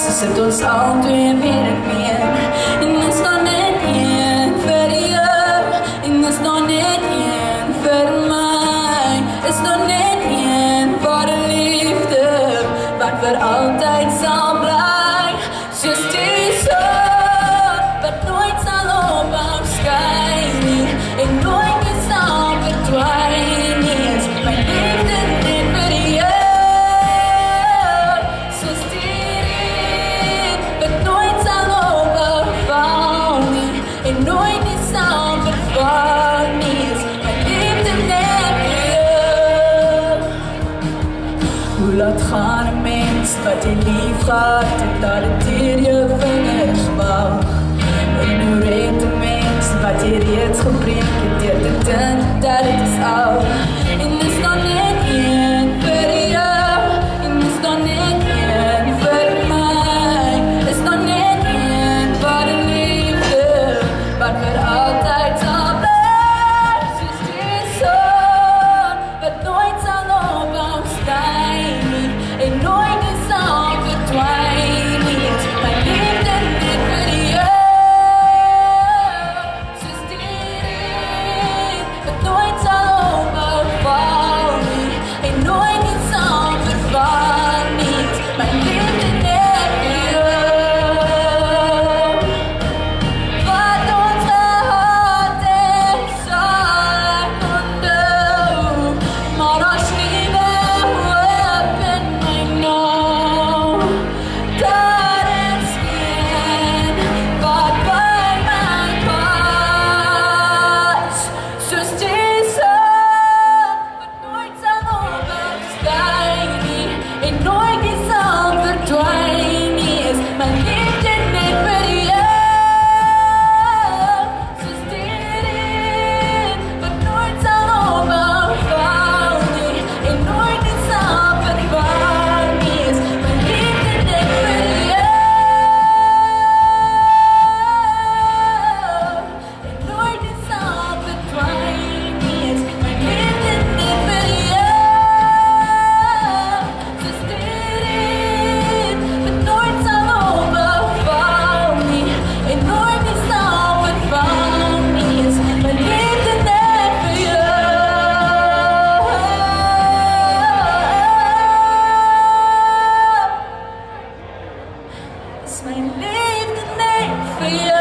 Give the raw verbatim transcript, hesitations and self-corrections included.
So sit ons al twee weer en weer. En is daar net een vir jou, en is daar net een vir my. Is daar net een vir die liefde, wat vir altyd sal bly. Soos die son, wat nooit sal ophou skyn nie, en nooit nie sal verdwyn nie. Is my liefde net vir jou, soos die reën, wat nooit sal ophou val nie, en nooit nie sal verval nie. Is my liefde net vir jou. Hoe laat gaan 'n mens wat jy lief gehad en dat het deur jou vingers wag? En hoe red 'n mens wat jy reeds gebreek het deur te dink dat het is al? En is daar net een vir jou, en is daar net een vir my? Is daar net een vir die liefde, wat vir altyd sal bly? Soos die son, wat nooit sal ophou skyn nie, en nooit nie sal verdwyn nie. Is my liefde net vir jou, soos die reën, wat nooit sal ophou val nie, en nooit nie sal verval nie. Is my liefde net vir jou. Wat ons gehad het, sal ek onthou, maar as nie meer hoop in my nou, daar is geen wat by my pas. Soos die son, wat nooit sal ophou skyn nie, en nooit nie sal verdwyn nie. Is my liefde net vir jou, soos die reën, wat nooit sal ophou val nie, en nooit nie sal verval nie. Is my liefde net vir jou, en nooit nie sal verdwyn nie. Is my liefde net vir jou, soos die reën, wat nooit sal ophou val nie, en nooit nie sal verval nie. Is my liefde net vir jou. Is my liefde net vir jou.